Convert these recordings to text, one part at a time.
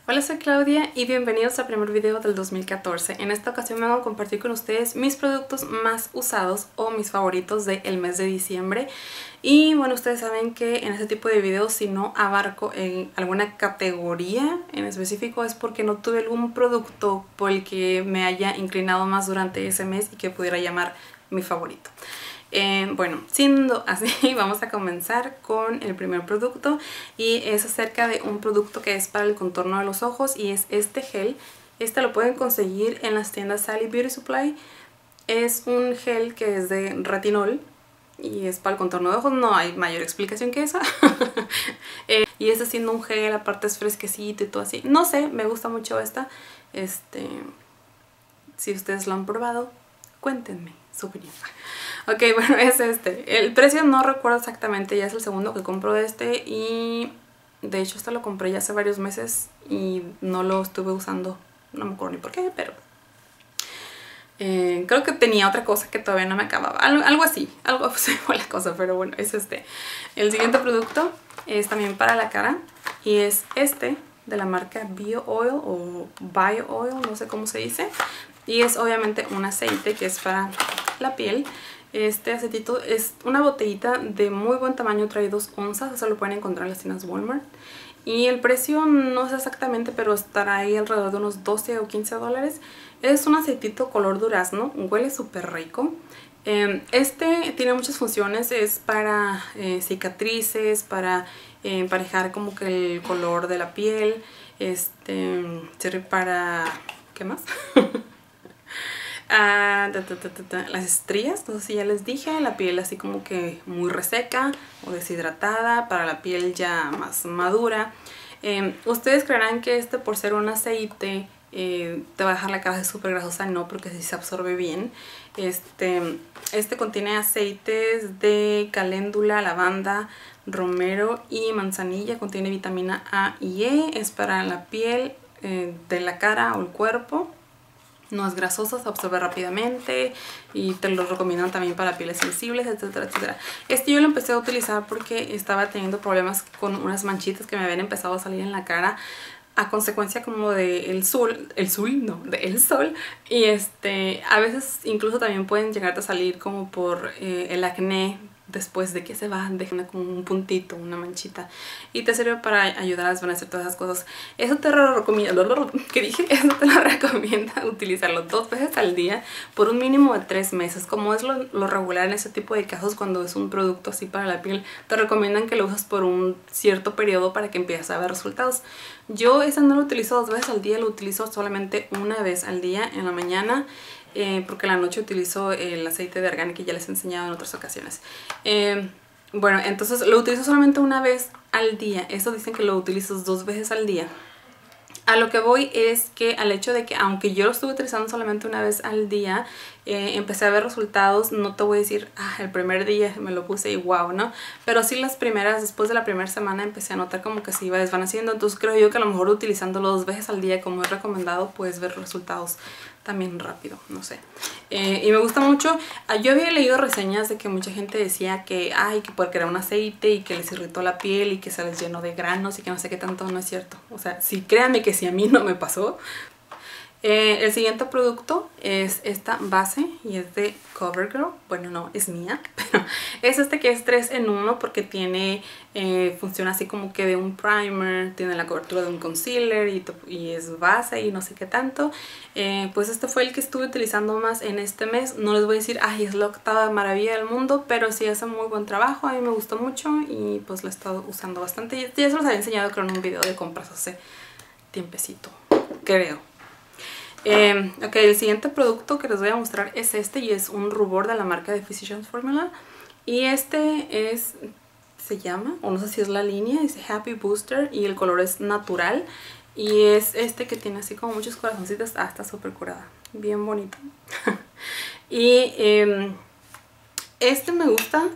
Hola, soy Claudia y bienvenidos al primer video del 2014. En esta ocasión me voy a compartir con ustedes mis productos más usados o mis favoritos del mes de diciembre. Y bueno, ustedes saben que en este tipo de videos, si no abarco en alguna categoría en específico, es porque no tuve algún producto por el que me haya inclinado más durante ese mes y que pudiera llamar mi favorito. Bueno, siendo así, vamos a comenzar con el primer producto y es acerca de un producto que es para el contorno de los ojos y es este gel. Este lo pueden conseguir en las tiendas Sally Beauty Supply. Es un gel que es de retinol y es para el contorno de ojos, no hay mayor explicación que esa. Y es haciendo un gel, aparte es fresquecito y todo así. No sé, me gusta mucho esta. Si ustedes lo han probado, cuéntenme su opinión. Ok, bueno, es este. El precio no recuerdo exactamente, ya es el segundo que compro de este y de hecho este lo compré ya hace varios meses y no lo estuve usando, no me acuerdo ni por qué, pero creo que tenía otra cosa que todavía no me acababa, algo así, algo se fue la cosa, pero bueno, es este. El siguiente producto es también para la cara y es este de la marca Bio Oil o Bio Oil, no sé cómo se dice, y es obviamente un aceite que es para la piel. Este aceitito es una botellita de muy buen tamaño, trae 2 onzas, eso lo pueden encontrar en las tiendas Walmart. Y el precio no sé exactamente, pero estará ahí alrededor de unos 12 o 15 dólares. Es un aceitito color durazno, huele súper rico. Este tiene muchas funciones, es para cicatrices, para emparejar como que el color de la piel. Sirve para... ¿qué más? Las estrías, no sé si ya les dije, la piel así como que muy reseca o deshidratada, para la piel ya más madura. Ustedes creerán que por ser un aceite te va a dejar la cara súper grasosa, no, porque sí se absorbe bien. Este contiene aceites de caléndula, lavanda, romero y manzanilla, contiene vitamina A y E, es para la piel de la cara o el cuerpo. No es grasoso, se absorbe rápidamente y te lo recomiendan también para pieles sensibles, etcétera, etcétera. Yo lo empecé a utilizar porque estaba teniendo problemas con unas manchitas que me habían empezado a salir en la cara a consecuencia como del sol, del sol. Y a veces incluso también pueden llegarte a salir como por el acné. Después de que se va, dejan como un puntito, una manchita. Y te sirve para ayudar a desvanecer todas esas cosas. Eso te lo recomiendo, ¿qué dije? Eso te lo recomienda utilizarlo 2 veces al día por un mínimo de 3 meses. Como es lo regular en ese tipo de casos cuando es un producto así para la piel, te recomiendan que lo uses por un cierto periodo para que empieces a ver resultados. Yo ese no lo utilizo 2 veces al día, lo utilizo solamente una vez al día en la mañana. Porque en la noche utilizo el aceite de argán que ya les he enseñado en otras ocasiones. Bueno, entonces lo utilizo solamente una vez al día. Eso dicen que lo utilizas 2 veces al día. A lo que voy es que al hecho de que aunque yo lo estuve utilizando solamente una vez al día, empecé a ver resultados. No te voy a decir, el primer día me lo puse y wow, ¿no? Pero sí después de la primera semana empecé a notar como que se iba desvaneciendo. Entonces creo yo que a lo mejor utilizándolo 2 veces al día como es recomendado puedes ver resultados también rápido, no sé. Y me gusta mucho. Yo había leído reseñas de que mucha gente decía que que porque era un aceite y que les irritó la piel y que se les llenó de granos y que no sé qué tanto. No es cierto. O sea, sí, créanme que si a mí no me pasó. El siguiente producto es esta base y es de CoverGirl. Bueno, no, es mía, pero es que es 3 en 1 porque tiene, funciona así como que de un primer, tiene la cobertura de un concealer y es base y no sé qué tanto. Pues este fue el que estuve utilizando más en este mes. No les voy a decir, es la 8ª maravilla del mundo, pero sí hace muy buen trabajo, a mí me gustó mucho y pues lo he estado usando bastante. Ya se los había enseñado creo en un video de compras hace tiempecito, creo. Ok, el siguiente producto que les voy a mostrar es y es un rubor de la marca de Physicians Formula y se llama, o no sé si es la línea, dice Happy Booster y el color es natural y es que tiene así como muchos corazoncitos, está súper curada, bien bonito. Y me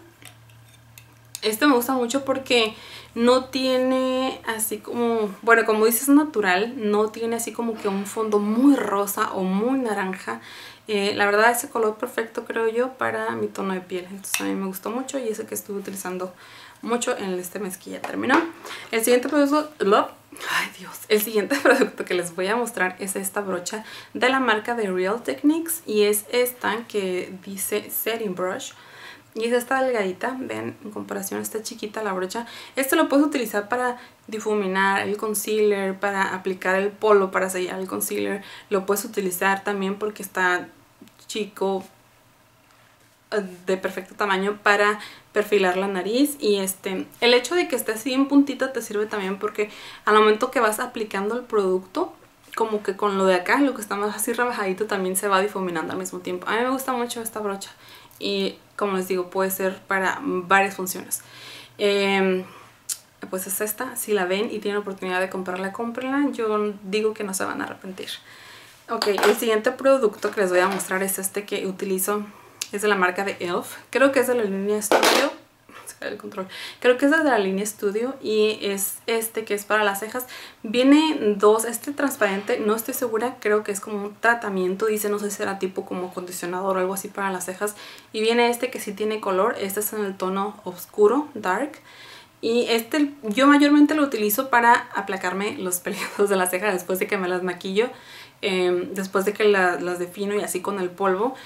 gusta mucho porque no tiene así como, bueno, como dices natural, no tiene así como que un fondo muy rosa o muy naranja. La verdad ese color perfecto creo yo para mi tono de piel, entonces a mí me gustó mucho y es el que estuve utilizando mucho en este mes que ya terminó. El siguiente producto, Ay Dios, el siguiente producto que les voy a mostrar es esta brocha de la marca de Real Techniques y es esta que dice Setting Brush y es esta delgadita, ven, en comparación está chiquita la brocha. Esto lo puedes utilizar para difuminar el concealer, para aplicar el polvo, para sellar el concealer. Lo puedes utilizar también porque está chico, de perfecto tamaño, para perfilar la nariz. Y el hecho de que esté así en puntita te sirve también porque al momento que vas aplicando el producto, como que con lo de acá, lo que está más así rebajadito, también se va difuminando al mismo tiempo. A mí me gusta mucho esta brocha y como les digo, puede ser para varias funciones. Pues es esta, si la ven y tienen oportunidad de comprarla, cómprenla. Yo digo que no se van a arrepentir. Ok, el siguiente producto que les voy a mostrar es este que utilizo. Es de la marca de e.l.f. Creo que es de la línea Studio. Se cae el control. Creo que es de la línea Studio y es este que es para las cejas. Viene dos, este transparente, no estoy segura, creo que es como un tratamiento, dice, no sé si será tipo como acondicionador o algo así para las cejas. Y viene este que sí tiene color, este es en el tono oscuro, dark. Y yo mayormente lo utilizo para aplacarme los pelitos de las cejas después de que me las maquillo, después de que las defino y así con el polvo.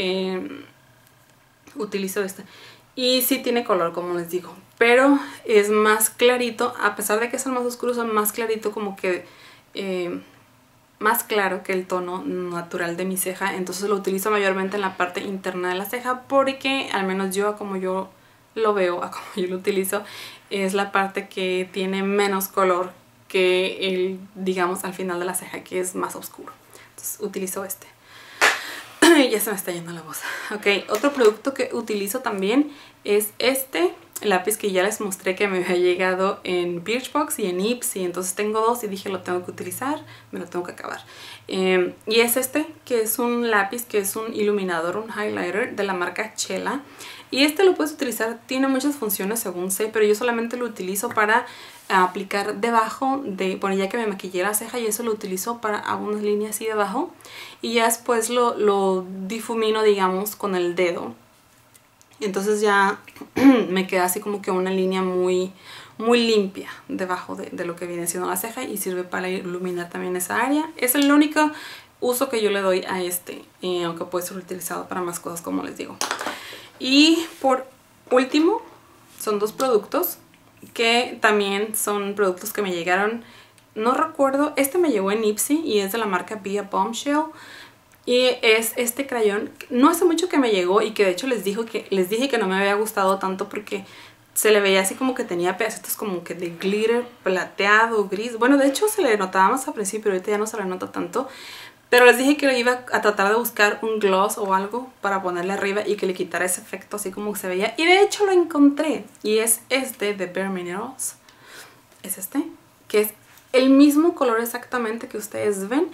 Utilizo este y sí tiene color, como les digo, pero es más clarito, a pesar de que es el más oscuro, es más clarito, como que más claro que el tono natural de mi ceja. Entonces lo utilizo mayormente en la parte interna de la ceja porque al menos yo, como yo lo veo, a como yo lo utilizo, es la parte que tiene menos color que el, digamos, al final de la ceja, que es más oscuro. Entonces utilizo este. Ya se me está yendo la voz. Ok, otro producto que utilizo también es este lápiz que ya les mostré que me había llegado en Birchbox y en Ipsy. Entonces tengo dos y dije lo tengo que utilizar, me lo tengo que acabar. Y es este, que es un lápiz, que es un iluminador, un highlighter de la marca Chela. Y este lo puedes utilizar, tiene muchas funciones según sé, pero yo solamente lo utilizo para aplicar debajo de, bueno, ya que me maquillé la ceja, y eso lo utilizo para algunas líneas así debajo. Y ya después lo difumino, digamos, con el dedo. Entonces ya me queda así como que una línea muy limpia debajo de lo que viene siendo la ceja y sirve para iluminar también esa área. Es el único uso que yo le doy a aunque puede ser utilizado para más cosas, como les digo. Y por último, son dos productos que también son productos que me llegaron, no recuerdo, este me llegó en Ipsy y es de la marca Be a Bombshell. Y es este crayón, no hace mucho que me llegó y que de hecho les dije que no me había gustado tanto porque se le veía así como que tenía pedacitos como que de glitter plateado, gris. Bueno, de hecho se le notaba más al principio, pero ahorita ya no se le nota tanto. Pero les dije que iba a tratar de buscar un gloss o algo para ponerle arriba y que le quitara ese efecto así como que se veía. Y de hecho lo encontré. Y es este de Bare Minerals. Es este, que es el mismo color exactamente que ustedes ven.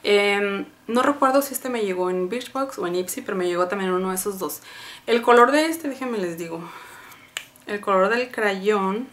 No recuerdo si este me llegó en Birchbox o en Ipsy, pero me llegó también uno de esos dos. El color de este, déjenme les digo. El color del crayón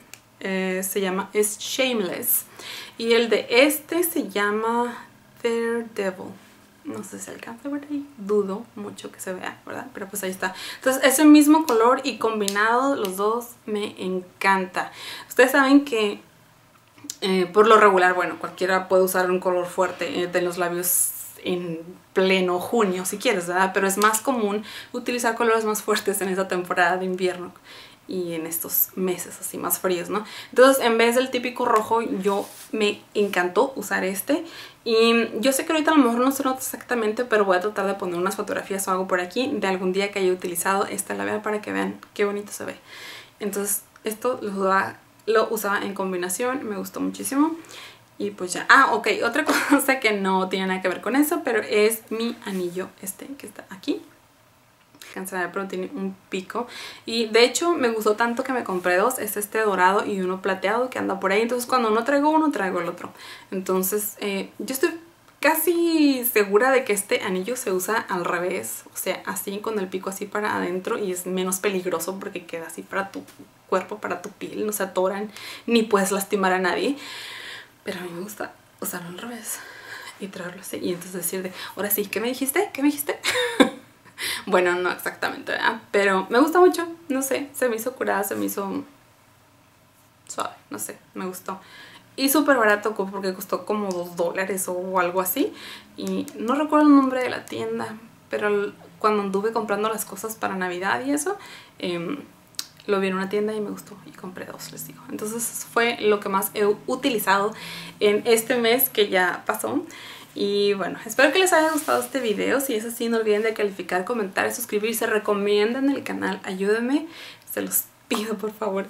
es Shameless. Y el de este se llama Daredevil. No sé si se alcanza a ver ahí, dudo mucho que se vea, ¿verdad? Pero pues ahí está. Entonces es el mismo color y combinado los dos me encanta. Ustedes saben que por lo regular, bueno, cualquiera puede usar un color fuerte de los labios en pleno junio si quieres, ¿verdad? Pero es más común utilizar colores más fuertes en esta temporada de invierno y en estos meses así más fríos, ¿no? Entonces en vez del típico rojo, me encantó usar este. Y yo sé que ahorita a lo mejor no se nota exactamente, pero voy a tratar de poner unas fotografías o algo por aquí de algún día que haya utilizado esta labial para que vean qué bonito se ve. Entonces esto lo usaba en combinación, me gustó muchísimo. Y pues ya, ok, otra cosa que no tiene nada que ver con eso, pero es mi anillo que está aquí. Pero tiene un pico y de hecho me gustó tanto que me compré dos. Es este dorado y uno plateado que anda por ahí. Entonces cuando no traigo uno, traigo el otro. Entonces yo estoy casi segura de que este anillo se usa al revés, o sea, así con el pico así para adentro, y es menos peligroso porque queda así para tu cuerpo, para tu piel, no se atoran ni puedes lastimar a nadie. Pero a mí me gusta usarlo al revés y traerlo así y entonces decir ahora sí, ¿qué me dijiste? ¿Qué me dijiste? Bueno, no exactamente, ¿verdad? Pero me gusta mucho, no sé, se me hizo curada, se me hizo suave, no sé, me gustó. y súper barato porque costó como $2 o algo así. Y no recuerdo el nombre de la tienda, pero cuando anduve comprando las cosas para Navidad y eso, lo vi en una tienda y me gustó y compré 2, les digo. Entonces fue lo que más he utilizado en este mes que ya pasó. Y bueno, espero que les haya gustado este video. Si es así, no olviden de calificar, comentar, suscribirse, recomienden el canal, ayúdenme, se los pido por favor.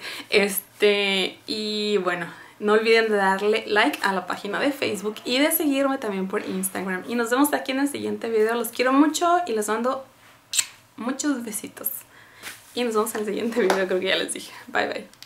Y bueno, no olviden de darle like a la página de Facebook y de seguirme también por Instagram. Y nos vemos aquí en el siguiente video. Los quiero mucho y les mando muchos besitos. Y nos vemos en el siguiente video, creo que ya les dije. Bye bye.